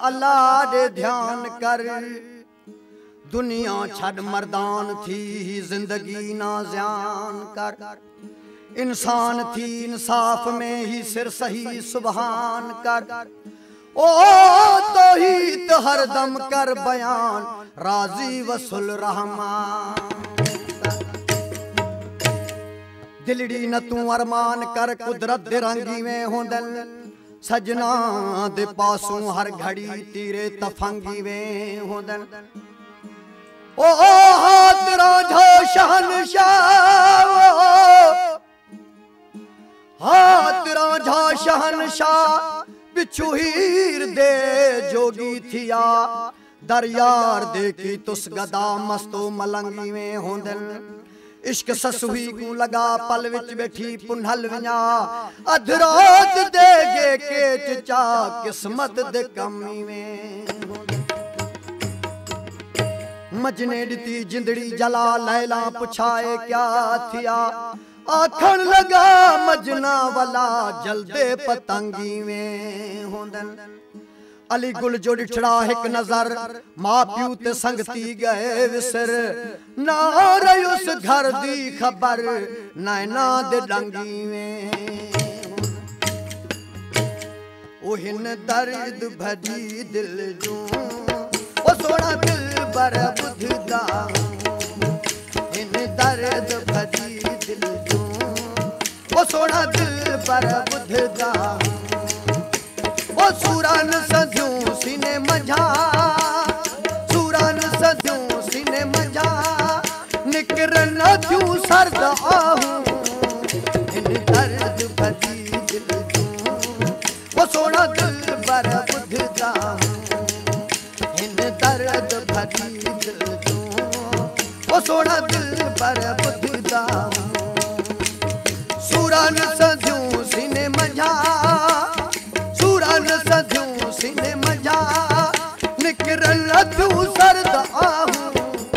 अल्लाह दे ध्यान कर। दुनिया छड़ मर्दान थी जिंदगी ना ज़यान कर। इंसान थी इंसाफ में ही सिर सही सुबहान कर। ओ तौहीद हर दम कर बयान राजी वसुल रहमान। दिलड़ी न तू अरमान कर कुदरत दे रंगी में होंदन। सजना दे पासों हर घड़ी तीरे तफंगी में होंदन। ओ हाथ राझा शहनशाह, हाथ राझा शहनशाह बिच्छू हीर दे जोगी थिया। दरयार दे की तुस गदा मस्तो मलंगी में होंदन। इश्क ससुही को लगा पल विच बैठी पुनहल विया। अधरात दे गे के चचा किस्मत दे कमी में। मजने दिती जिंदड़ी जला लैला पुछाए क्या थिया। आखण लगा मजना वाला जलदे पतंगी में होंदन। अली गुल जो डिठड़ा एक नजर मां प्यू ते संगती गए विसर। ना रही उस घर दी खबर नैना दे डंगी में। ओहिन दर्द भरी दिल जो ओ सोना दिल बर बुधदा। इन दर्द भरी दिल जो ओ सोना दिल बर बुधदा। ओ सूरन सदियों सीने मझा, सूरन सदियों सीने मझा। निकरन क्यों सर्द आहूं इन दर्द भरी दिल जो ओ सोना दिल बर बुधदा। इन दर्द भरी दिल जो ओ सोना दिल बर बुधदा। सूरन सदियों सीने मझा, सूरन सदियों सीने मझा। निकरन क्यों सर्द आहूं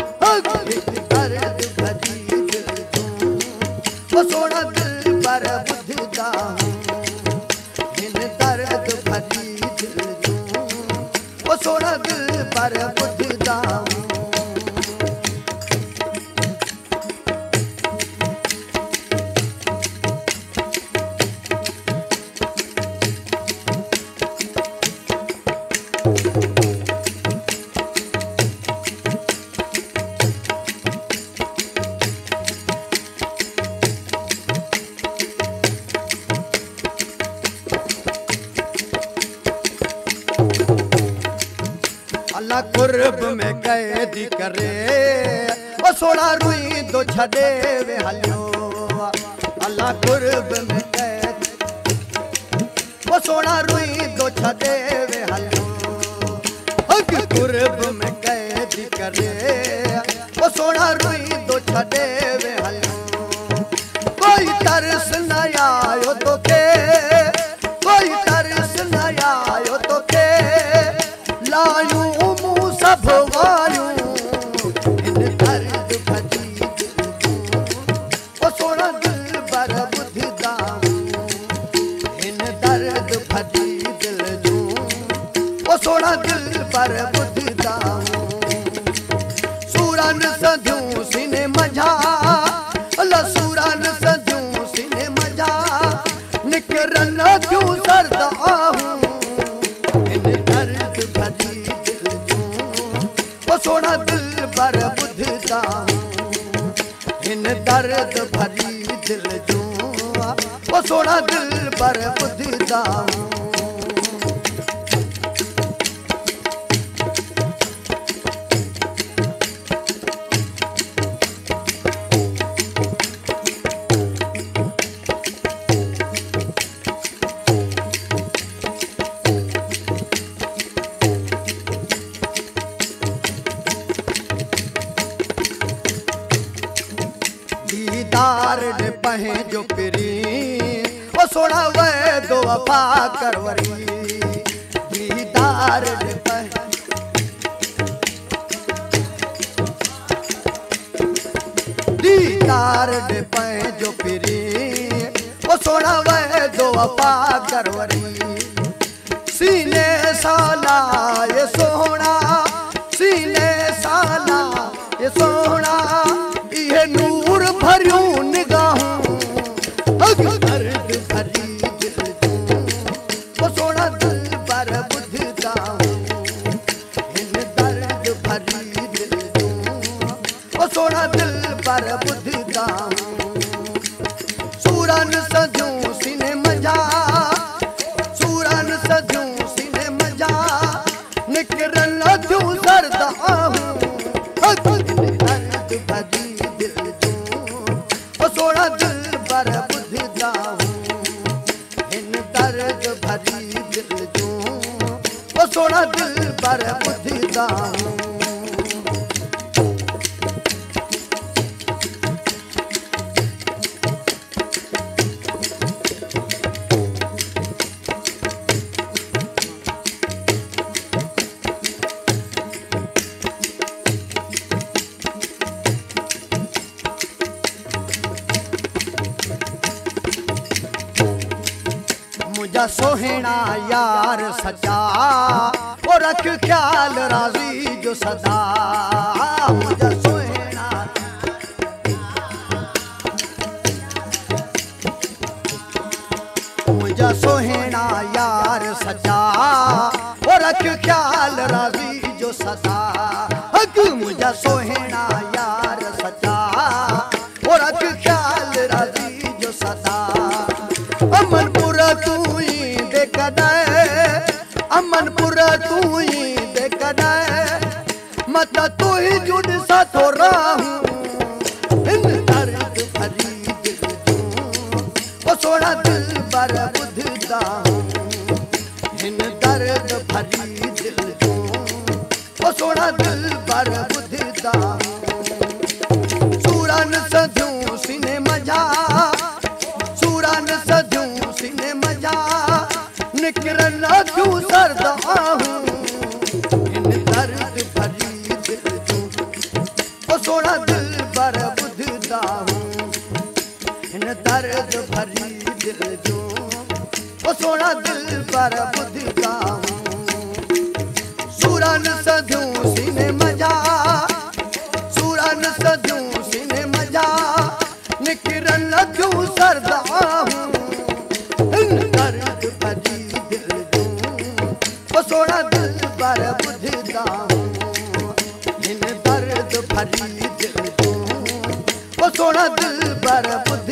दर्द भरी दिल जो ओ सोना दिल बर बुधदा। इन दर्द भरी दिल जो ओ सोना दिल बर बुधदा। अल्लाह कुर्ब में कैदी करे ओ सोना रुई दो छड़े वे हलियो। अल्लाह कुर्ब में कैदी ओ सोना रुई दो छड़े वे हलियो। कुर्ब में कैदी करे ओ सोना रुई दो छड़े वे हलियो। कोई तरस न आयो तो के, कोई तरस न आयो तो के। लायूं सब वायूं इन दर्द भरी दिल जो ओ सोना दिल बर बुधदा। इन दर्द भरी दिल जो ओ सोना दिल बर बुधदा। सूरन सदियों सीने मझा, अल्लाह सूरन सदियों सीने मझा। निकरन क्यों सर्द आहूं इन दर्द भरी सोना दिल बर बुधदा। इन दर्द भरी दिल जो ओ सोना दिल बर बुधदा। दीदार ने पहे जो पिरी ओ सोना वे दो वफा करवरी। दीदार ने पहे दीदार ने पहे जो पिरी ओ सोना वे दो वफा करवरी। सीने साला ये सोना, सीने साला ये सोना, ये नूर भरियूं निगाहूं, दर्द भरी दिल तूं, वो सोना दिल पर बुझदा हूं, इन दर्द भरी दिल तूं, वो सोना दिल पर बुझदा हूं। सूरन सजूं सीने मजा, सूरन सजूं सीने मजा, निकरन लजूं सरदा हूं, दर्द भरी दिल तूं, वो सोना दिल पर बुझदा हूं, इन दर्द भरी दिल तूं, वो सोना दिल पर बुझदा हूं। मुझा सोहना यार सच्चा, और रख ख्याल राजी जो सदा, मुझा सोहना, मुझा सोहना यार सच्चा, और रख ख्याल राजी जो सदा, हक मुझा सोहना यार सच्चा, और रख ख्याल राजी जो सदा। अमनपुर तू ही देखना, अमनपुर तू ही देखना, मत तू ही जुड़ सा तो रहूं, इन दर्द भरी दिल तूं, वो सोना दिल पर बुझदा हूं, इन दर्द भरी दिल तूं, वो सोना दिल पर बुझदा हूं। सूरन सजूं सीने मजा, सूरन सजूं सीने मजा, निकरन लजूं सरदा हूं, इन दर्द भरी दिल तूं, वो सोना दिल पर बुझदा हूं, इन दर्द भरी दिल तूं, वो सोना दिल पर बुझदा हूं। सूरन सजूं सीने मजा, सूरन सजूं सीने मजा, निकरन लजूं सरदा हूं, इन दर्द भरी दिल तूं, वो सोना दिल पर बुझदा हूं, इन दर्द भरी दिल तूं, वो सोना दिल पर बुझदा